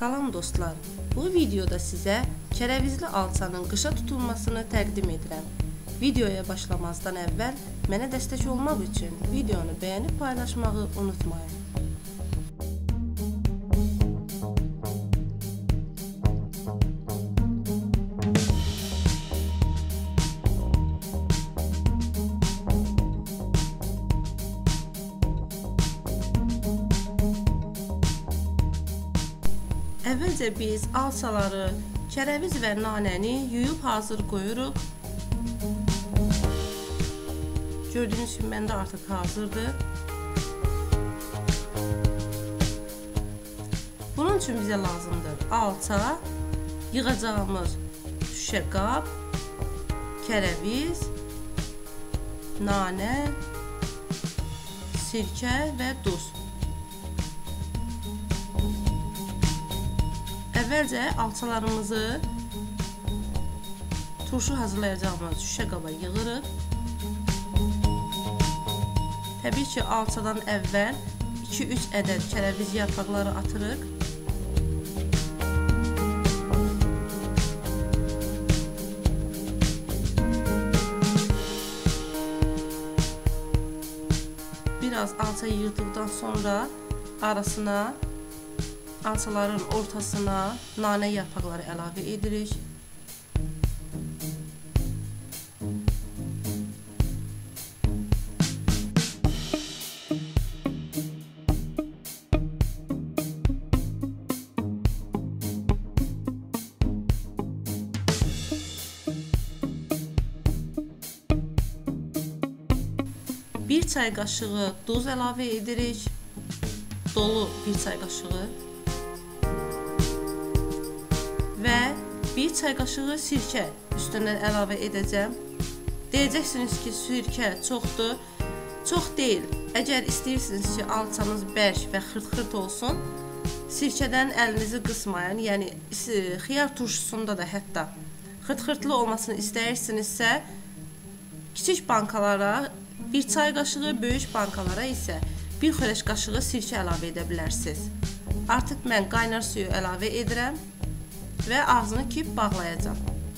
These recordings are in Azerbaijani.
Salam dostlar, bu videoda sizə kərəvizli alçanın qışa tutulmasını təqdim edirəm. Videoya başlamazdan əvvəl mənə dəstək olmaq üçün videonu bəyənib paylaşmağı unutmayın. Əvvəlcə biz alçaları, kərəviz və nanəni yuyub hazır qoyuruq. Gördüyünüz kimi məndə artıq hazırdır. Bunun üçün bizə lazımdır alça, yığacağımız şüşə qab, kərəviz, nanə, sirkə və duz. Əvvəlcə alçalarımızı turşu hazırlayacağımız şüşə qaba yığırıq. Təbii ki, alçadan əvvəl 2-3 ədəd kərəviz yarpaqları atırıq. Biraz alça yığdıqdan sonra arasına, alçaların ortasına nanə yarpaqları əlavə edirik. Bir çay qaşığı duz əlavə edirik. Dolu bir çay qaşığı. Və bir çay qaşığı sirkə üstündən əlavə edəcəm. Deyəcəksiniz ki, sirkə çoxdur. Çox deyil. Əgər istəyirsiniz ki, alçanız bərk və xırt-xırt olsun, sirkədən əlinizi qısmayın. Yəni, xiyar turşusunda da hətta xırt-xırtlı olmasını istəyirsinizsə, kiçik bankalara bir çay qaşığı, böyük bankalara isə bir xörək qaşığı sirkə əlavə edə bilərsiniz. Artıq mən qaynar suyu əlavə edirəm və ağzını kip bağlayacağım.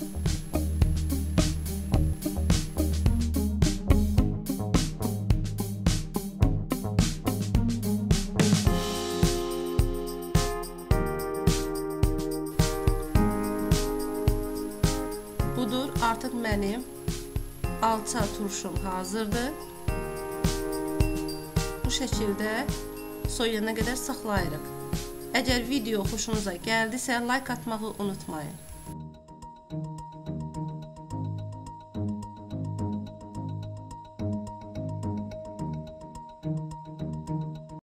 Budur, artıq mənim alça turşum hazırdır. Bu şəkildə soyuyana qədər saxlayırıq. Əgər video xoşunuza gəldisə, like atmağı unutmayın.